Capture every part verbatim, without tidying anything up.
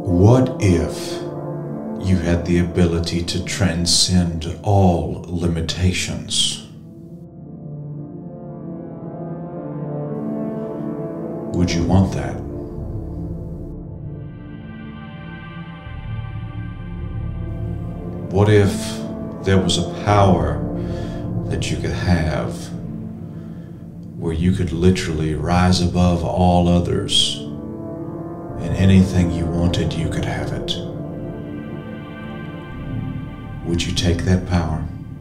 What if you had the ability to transcend all limitations? Would you want that? What if there was a power that you could have where you could literally rise above all others, and anything you wanted, you could have it? Would you take that power?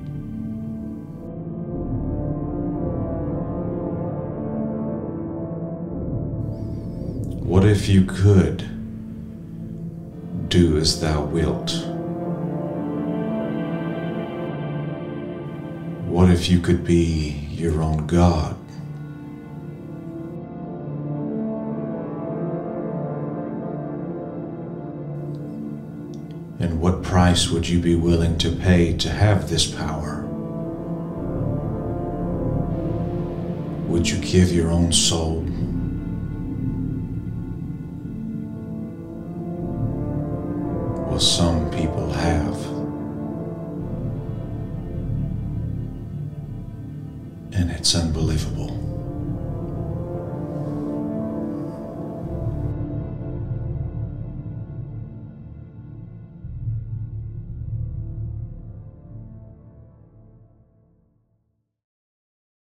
What if you could do as thou wilt? What if you could be your own God? And what price would you be willing to pay to have this power? Would you give your own soul? Well, some people have. And it's unbelievable.